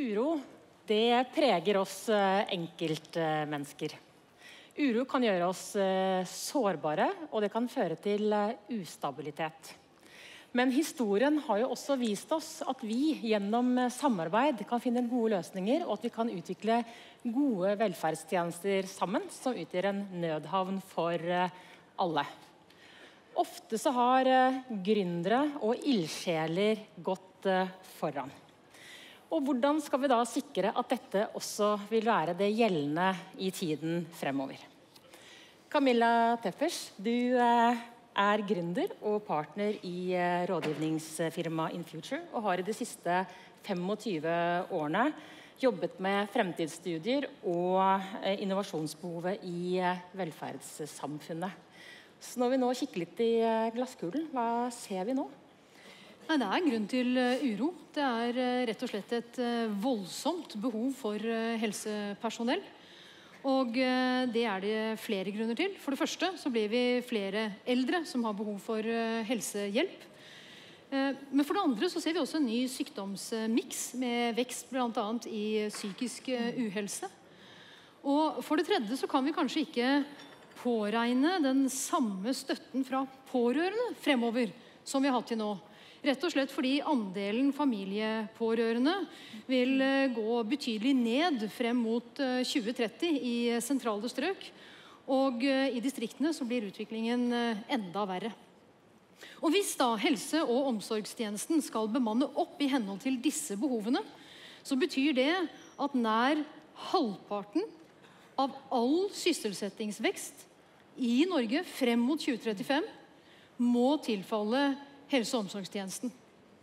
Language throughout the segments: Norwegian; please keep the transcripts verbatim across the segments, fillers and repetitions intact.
Uro, det preger oss enkeltmennesker. Uro kan gjøre oss sårbare, og det kan føre til ustabilitet. Men historien har jo også vist oss at vi gjennom samarbeid kan finne gode løsninger, og at vi kan utvikle gode velferdstjenester sammen, som utgjør en nødhavn for alle. Ofte så har gründere og ildsjeler gått foran. Og hvordan skal vi da sikre at dette også vil være det gjeldende i tiden fremover? Camilla Teppers, du er gründer og partner i rådgivningsfirma InFuture, og har i de siste femogtyve årene jobbet med fremtidsstudier og innovasjonsbehovet i velferdssamfunnet. Så når vi nå kikker litt i glasskulen, hva ser vi nå? Nei, det er grunn til uro. Det er rett og slett et voldsomt behov for helsepersonell. Og det er det flere grunner til. For det første så blir vi flere eldre som har behov for helsehjelp. Men for det andre så ser vi også en ny sykdomsmix med vekst blant annet i psykisk uhelse. Og for det tredje så kan vi kanskje ikke påregne den samme støtten fra pårørende fremover som vi har hatt til nå. Rett og slett fordi andelen familiepårørende vil gå betydelig ned frem mot tjue tretti i sentrale strøk, og i distriktene så blir utviklingen enda verre. Og hvis da helse- og omsorgstjenesten skal bemanne opp i henhold til disse behovene, så betyr det at nær halvparten av all sysselsettingsvekst i Norge frem mot tjue trettifem må tilfalle helse- og omsorgstjenesten.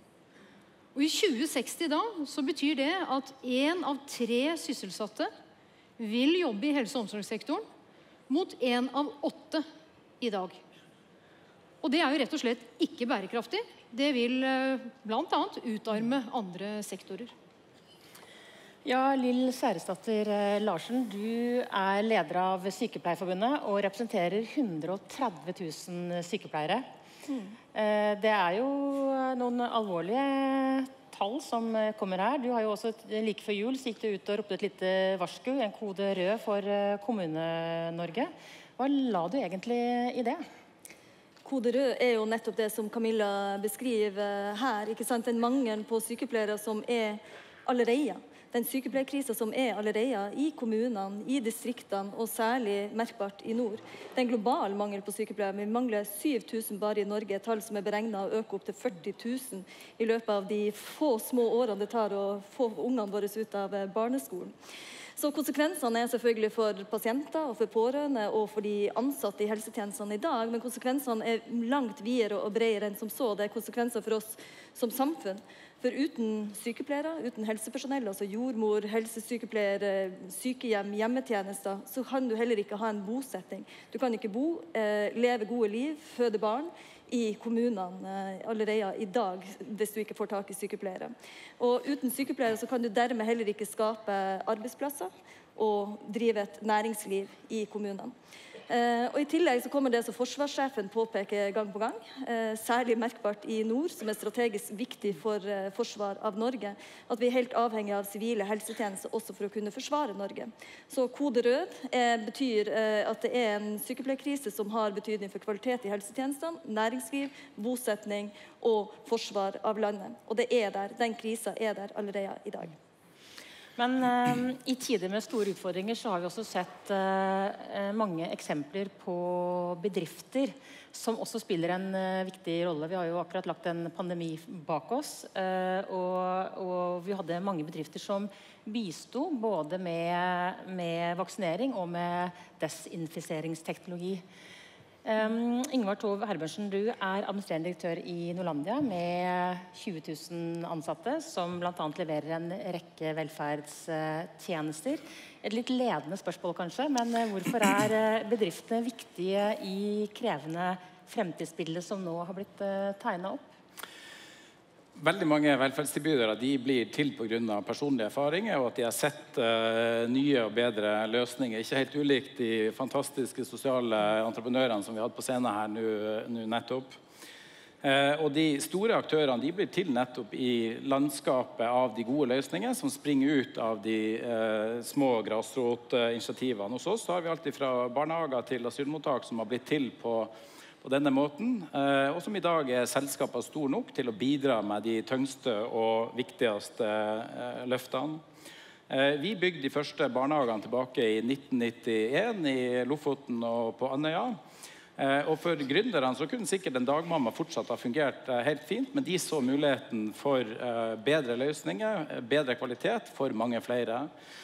Og i tjue seksti da, så betyr det at en av tre sysselsatte vil jobbe i helse- og omsorgssektoren, mot en av åtte i dag. Og det er jo rett og slett ikke bærekraftig. Det vil blant annet utarme andre sektorer. Ja, Lill Særesdatter Larsen, du er leder av Sykepleierforbundet og representerer hundre og tretti tusen sykepleiere. Mm. Det er jo noen alvorlige tall som kommer her. Du har jo også like før jul så gikk du ut og ropte et lite varsku, en kode rød for Kommune-Norge. Hva la du egentlig i det? Kode rød er jo nettopp det som Camilla beskriver her, ikke sant? Den mangelen på sykepleiere som er allerede. Den sykepleierkrisen som er allerede i kommunene, i distriktene og særlig merkbart i nord. Det er en global mangel på sykepleiere. Vi mangler syv tusen bare i Norge, et tall som er beregnet å øke opp til førti tusen i løpet av de få små årene det tar å få ungene våre ut av barneskolen. Så konsekvensene er selvfølgelig for pasienter og for pårørende og for de ansatte i helsetjenestene i dag, men konsekvensene er langt videre og bredere enn som så. Det er konsekvenser for oss som samfunn. For uten sykepleiere, uten helsepersonell, altså jordmor, helsesykepleiere, sykehjem, hjemmetjenester, så kan du heller ikke ha en bosetting. Du kan ikke bo, eh, leve gode liv, føde barn i kommunene eh, allerede i dag, hvis du ikke får tak i sykepleiere. Og uten sykepleiere så kan du dermed heller ikke skape arbeidsplasser og drive et næringsliv i kommunene. Eh, og i tillegg så kommer det som forsvarssjefen påpeker gang på gang, eh, særlig merkbart i nord, som er strategisk viktig for eh, forsvar av Norge, at vi er helt avhengig av sivile helsetjenester også for å kunne forsvare Norge. Så kode rød eh, betyr eh, at det er en sykepleierkrise som har betydning for kvalitet i helsetjenestene, næringsliv, bosetning og forsvar av landet. Og det er der, den krisen er der allerede i dag. Men eh, i tider med store utfordringer så har vi også sett eh, mange eksempler på bedrifter som også spiller en eh, viktig rolle. Vi har jo akkurat lagt en pandemi bak oss, eh, og, og vi hadde mange bedrifter som bisto både med, med vaksinering og med desinfiseringsteknologi. Um, Ingvar Tov Herbertsen, du er administrerende direktør i Norlandia med tjue tusen ansatte, som blant annet leverer en rekke velferdstjenester. Et litt ledende spørsmål kanskje, men hvorfor er bedriftene viktige i krevende fremtidsbilder som nå har blitt tegnet opp? Veldig mange velferdstilbydere de blir til på grunn av personlige erfaringer, og at de har sett uh, nye og bedre løsninger. Ikke helt ulikt de fantastiske sosiale entreprenørene som vi hadde på scenen her nå, nå nettopp. Og de store aktørene de blir til nettopp i landskapet av de gode løsninger som springer ut av de eh, små grasrotinitiativene. Hos oss har vi alltid fra barnehager til asylmottak som har blitt til på, på denne måten, eh, og som i dag er selskaper stor nok til å bidra med de tyngste og viktigste eh, løftene. Eh, vi bygde de første barnehagene tilbake i nitten nittien i Lofoten og på Andøya. Og for gründerne så kunne sikkert en dagmamma fortsatt ha fungert helt fint, men de så muligheten for bedre løsninger, bedre kvalitet for mange flere.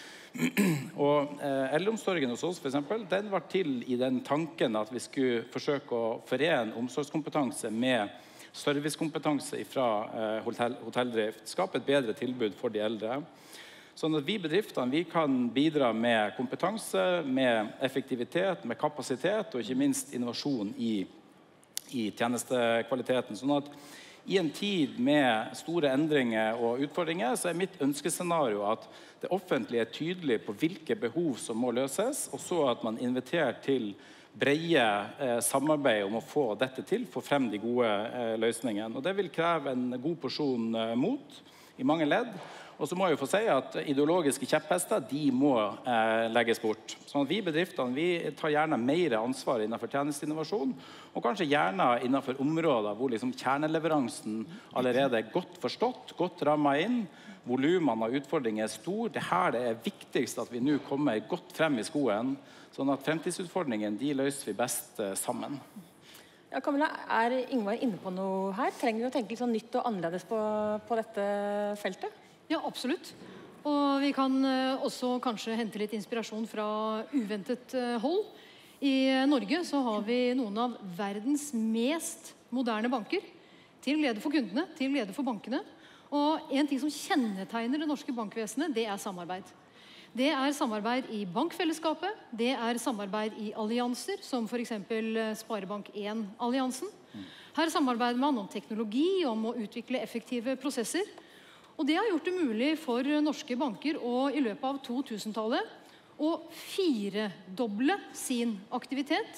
Og eldreomsorgen hos oss for eksempel, den var til i den tanken at vi skulle forsøke å forene omsorgskompetanse med servicekompetanse fra hotell, hotelldrift, skape et bedre tilbud for de eldre. Sånn at vi bedriftene vi kan bidra med kompetanse, med effektivitet, med kapasitet og ikke minst innovasjon i, i tjenestekvaliteten. Sånn at i en tid med store endringer og utfordringer så er mitt ønskescenario at det offentlige er tydelig på hvilke behov som må løses, og så at man inviterer til breie eh, samarbeid om å få dette til, få frem de gode eh, løsningene. Og det vil kreve en god porsjon eh, mot i mange ledd. Og så må jeg jo få si at ideologiske kjepphester, de må eh, legges bort. Sånn at vi bedriftene, vi tar gjerne mer ansvar innenfor tjenesteinnovasjon, og kanskje gjerne innenfor områder hvor liksom kjerneleveransen allerede er godt forstått, godt rammet inn, volumene av utfordringer er stor. Det her det er viktigst at vi nå kommer godt frem i skoen, sånn at fremtidsutfordringene, de løser vi best eh, sammen. Ja, Camilla, er Ingvar inne på noe her? Trenger vi å tenke litt sånn nytt og annerledes på, på dette feltet? Ja, absolutt. Og vi kan også kanskje hente litt inspirasjon fra uventet hold. I Norge så har vi noen av verdens mest moderne banker, til glede for kundene, til glede for bankene. Og en ting som kjennetegner det norske bankvesenet, det er samarbeid. Det er samarbeid i bankfellesskapet, det er samarbeid i allianser, som for eksempel Sparebank en-alliansen. Her samarbeider man om teknologi, om å utvikle effektive prosesser. Og det har gjort det mulig for norske banker å i løpet av to tusen-tallet å firedoble sin aktivitet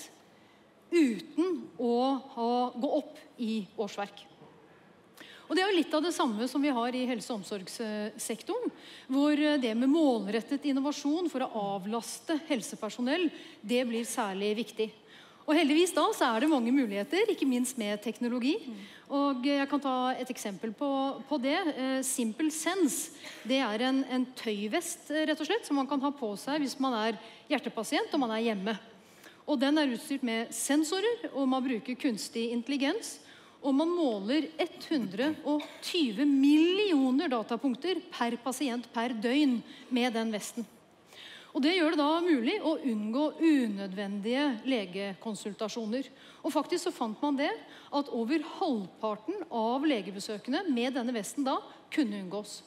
uten å ha, gå opp i årsverk. Og det er jo litt av det samme som vi har i helse- og omsorgssektoren, hvor det med målrettet innovasjon for å avlaste helsepersonell, det blir særlig viktig. Og heldigvis da så er det mange muligheter, ikke minst med teknologi. Og jeg kan ta et eksempel på, på det. Simple Sense, det er en, en tøyvest rett og slett, som man kan ha på seg hvis man er hjertepasient og man er hjemme. Og den er utstyrt med sensorer, og man bruker kunstig intelligens. Og man måler hundre og tjue millioner datapunkter per pasient per døgn med den vesten. Og det gjør det da mulig å unngå unødvendige legekonsultasjoner. Og faktisk så fant man det at over halvparten av legebesøkene med denne vesten da kunne unngås.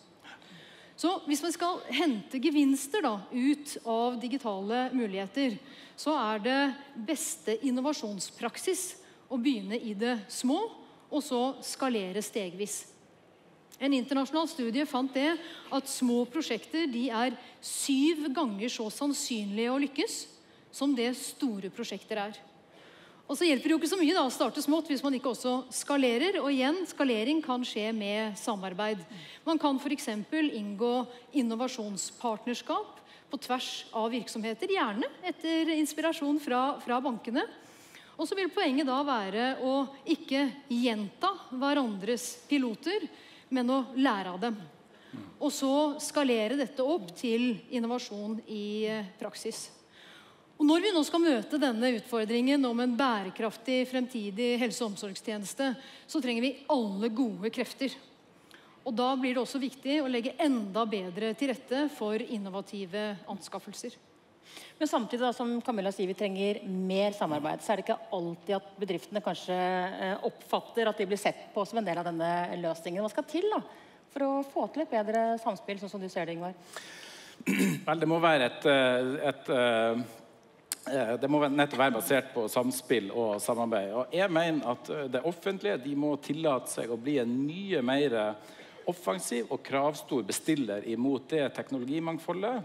Så hvis man skal hente gevinster da ut av digitale muligheter, så er det beste innovasjonspraksis å begynne i det små, og så skalere stegvis. En internasjonal studie fant det at små prosjekter de er syv ganger så sannsynlige å lykkes som det store prosjekter er. Og så hjelper det jo ikke så mye da, å starte smått hvis man ikke også skalerer. Og igjen, skalering kan skje med samarbeid. Man kan for eksempel inngå innovasjonspartnerskap på tvers av virksomheter, gjerne etter inspirasjon fra, fra bankene. Og så vil poenget da være å ikke gjenta hverandres piloter, men å lære av dem. Og så skalere dette opp til innovasjon i praksis. Og når vi nå skal møte denne utfordringen om en bærekraftig fremtidig helse- og omsorgstjeneste, så trenger vi alle gode krefter. Og da blir det også viktig å legge enda bedre til rette for innovative anskaffelser. Men samtidig da, som Camilla sier, vi trenger mer samarbeid, så er det ikke alltid at bedriftene kanskje oppfatter at de blir sett på som en del av denne løsningen. Hva skal til da, for å få til et bedre samspill, sånn som du ser det, Ingvar? Vel, det må være et, et, et det må nettopp være basert på samspill og samarbeid. Og jeg mener at det offentlige de må tillate seg å bli en mye mer offensiv og kravstor bestiller imot det teknologimangfoldet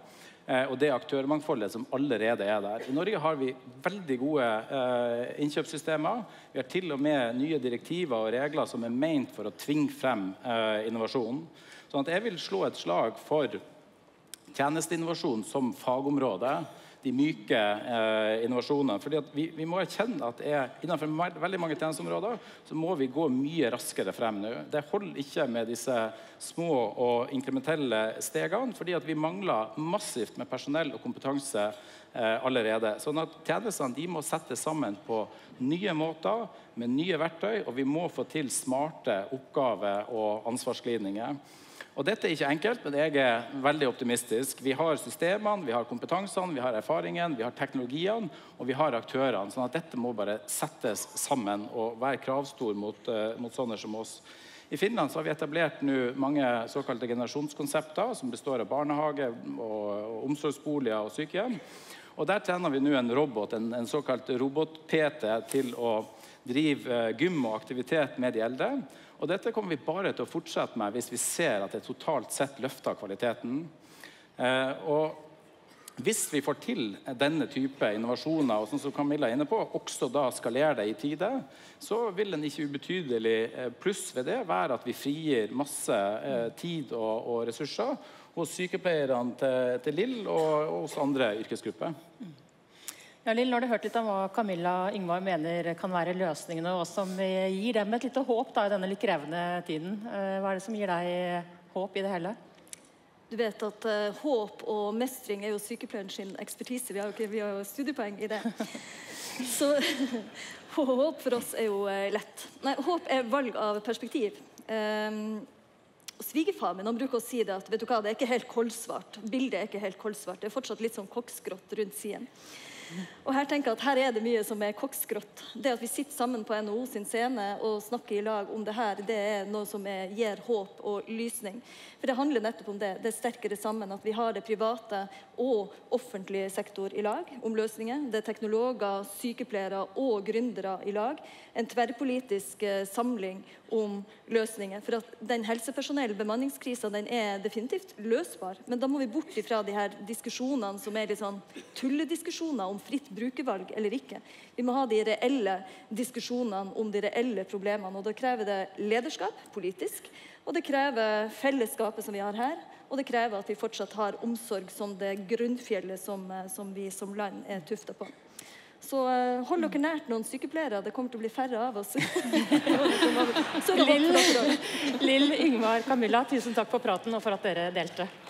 eh, og det aktørmangfoldet som allerede er der. I Norge har vi veldig gode eh, innkjøpssystemer. Vi har til og med nye direktiver og regler som er ment for å tvinge frem eh, innovasjon. Sånn at jeg vil slå et slag for tjenesteinnovasjon som fagområde, de myke eh, innovasjonene. Fordi at vi, vi må erkjenne at er, innenfor veldig mange tjenesteområder så må vi gå mye raskere frem nå. Det holder ikke med disse små og inkrementelle stegene, fordi at vi mangler massivt med personell og kompetanse eh, allerede. Sånn at tjenestene de må settes sammen på nye måter, med nye verktøy, og vi må få til smarte oppgave- og ansvarsglidninger. Og dette er ikke enkelt, men jeg er veldig optimistisk. Vi har systemene, vi har kompetansene, vi har erfaringen, vi har teknologiene, og vi har aktørene. Sånn at dette må bare settes sammen og være kravstor mot, uh, mot sånne som oss. I Finland så har vi etablert nå mange såkalte generasjonskonsepter, som består av barnehage, og, og omsorgsboliger og sykehjem. Og der trener vi nå en robot, en, en såkalt robot-P T, til å drive uh, gym og aktivitet med de eldre. Og dette kommer vi bare til å fortsette med hvis vi ser at det totalt sett løfter kvaliteten. Eh, og hvis vi får til denne type innovasjoner, og sånn som Camilla er inne på, også da skalere det i tide, så vil en ikke ubetydelig pluss ved det være at vi frigir masse eh, tid og, og ressurser hos sykepleierne til, til Lill og, og hos andre yrkesgrupper. Ja, Lill, nå har du hørt litt om hva Camilla og Ingvar mener kan være løsningene, og som gir dem et lite håp da, i denne litt krevende tiden. Hva er det som gir deg håp i det hele? Du vet at uh, håp og mestring er jo sykepleierens sin ekspertise. Vi har jo, ikke, vi har jo studiepoeng i det. Så håp for oss er jo uh, lett. Nei, håp er valg av perspektiv. Um, Svigerfar min, han bruker å si det at vet du hva, det er ikke helt koldsvart. Bildet er ikke helt koldsvart. Det er fortsatt litt sånn koksgrått rundt siden. Og her tenker jeg at her er det mye som er koksgrått. Det at vi sitter sammen på N H O sin scene og snakker i lag om det her, det er noe som er, gir håp og lysning. For det handler nettopp om det. Det er sterkere sammen at vi har det private og offentlige sektor i lag om løsninger. Det er teknologer, sykepleiere og gründere i lag. En tverrpolitisk eh, samling om løsninger. For at den helsepersonell bemanningskrisen, den er definitivt løsbar. Men da må vi bort ifra de her diskusjonene som er litt sånn tullediskusjoner om fritt brukervalg eller ikke. Vi må ha de reelle diskusjonene om de reelle problemene, og da krever det lederskap politisk, og det krever fellesskapet som vi har her, og det krever at vi fortsatt har omsorg som det grunnfjellet som, som vi som land er tuftet på. Så uh, hold dere nært noen sykepleiere, det kommer til å bli færre av oss. Lill, Lill, Ingvar, Camilla, tusen takk for praten og for at dere delte.